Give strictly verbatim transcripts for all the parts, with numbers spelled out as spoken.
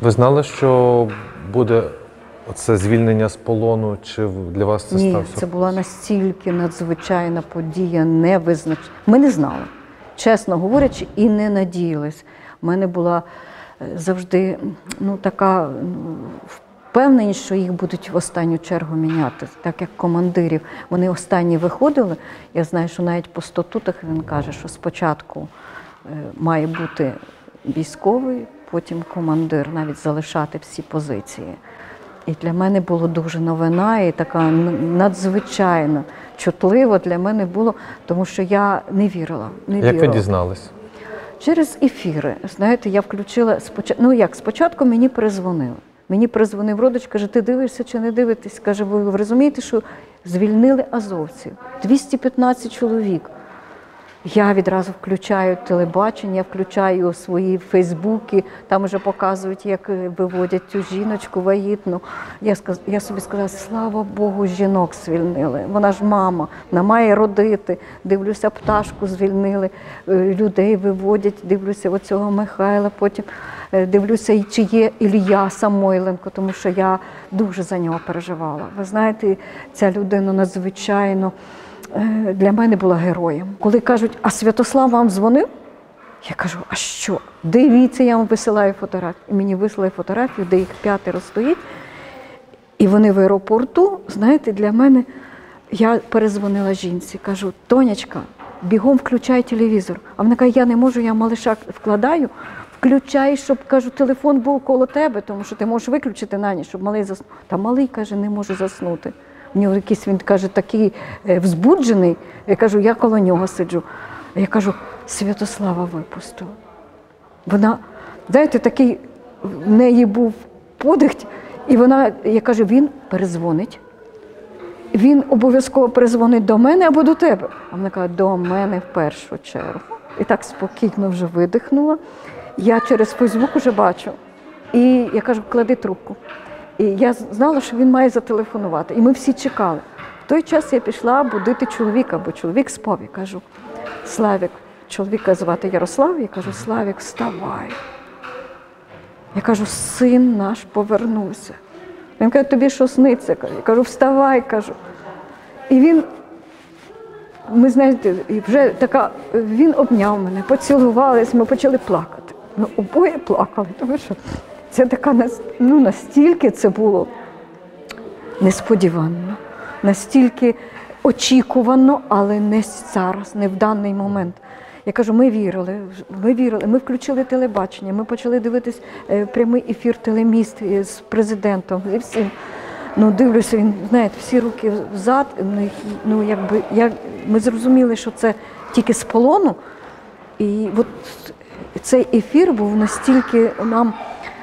Ви знали, що буде це звільнення з полону, чи для вас це Ні, став це сюрприз? була настільки надзвичайна подія, невизначена. Ми не знали, чесно говорячи, і не надіялись. У мене була завжди ну, така ну, впевненість, що їх будуть в останню чергу міняти, так як командирів. Вони останні виходили. Я знаю, що навіть по статутах він каже, що спочатку має бути військовий, потім командир, навіть залишати всі позиції. І для мене було дуже новина і така надзвичайно чутлива для мене було, тому що я не вірила. Не Як вірила. ви дізнались? Через ефіри. Знаєте, я включила, спочатку, ну як, спочатку мені перезвонили. Мені перезвонив родич, каже, ти дивишся чи не дивитесь? Каже, ви розумієте, що звільнили азовців, двісті п'ятнадцять чоловік. Я відразу включаю телебачення, включаю свої фейсбуки, там вже показують, як виводять цю жіночку вагітну. Я, сказ... я собі сказала, слава Богу, жінок звільнили. Вона ж мама, вона має родити. Дивлюся, пташку звільнили, людей виводять, дивлюся оцього Михайла, потім дивлюся, чи є Ілля Самойленко, тому що я дуже за нього переживала. Ви знаєте, ця людина надзвичайно для мене була героєм. Коли кажуть, а Святослав вам дзвонив? Я кажу, а що? Дивіться, я вам висилаю фотографію. І мені вислали фотографію, де їх п'ятеро стоїть. І вони в аеропорту, знаєте, для мене, я перезвонила жінці, кажу, Тонечка, бігом включай телевізор. А вона каже, я не можу, я малиша вкладаю, включай, щоб, кажу, телефон був коло тебе, тому що ти можеш виключити на ніч, щоб малий заснув. Та малий, каже, не може заснути. У нього якийсь, він каже, такий взбуджений. Я кажу, я коло нього сиджу. Я кажу, Святослава випустила. Вона, знаєте, такий в неї був подих, і вона, я кажу, він перезвонить. Він обов'язково перезвонить до мене або до тебе. А вона каже, до мене в першу чергу. І так спокійно вже видихнула. Я через Фейсбук вже бачу. І я кажу, клади трубку. І я знала, що він має зателефонувати. І ми всі чекали. В той час я пішла будити чоловіка, бо чоловік спав. Я кажу, Славік, чоловіка звати Ярослав, я кажу, Славік, вставай. Я кажу, син наш повернувся. Він каже, тобі що сниться? Я кажу, вставай, кажу. І він, ми знаєте, вже така, він обняв мене, поцілувались, ми почали плакати. Ми обоє плакали, тому що це така, ну, настільки це було несподівано, настільки очікувано, але не зараз, не в даний момент. Я кажу, ми вірили, ми вірили, ми включили телебачення, ми почали дивитись прямий ефір «Телеміст» з президентом, і всім. Ну, дивлюся, він, знаєте, всі руки взад, ну, якби, я, ми зрозуміли, що це тільки з полону, і от цей ефір був настільки нам,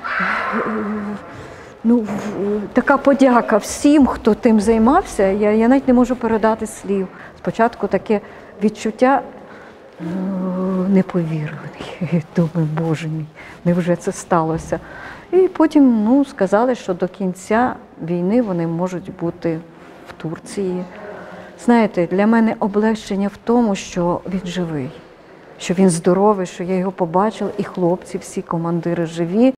ну, така подяка всім, хто тим займався, я, я навіть не можу передати слів. Спочатку таке відчуття, ну, не повірили. Думаю, Боже мій, невже це сталося? І потім, ну, сказали, що до кінця війни вони можуть бути в Турції. Знаєте, для мене облегчення в тому, що він живий, що він здоровий, що я його побачила, і хлопці, всі командири живі.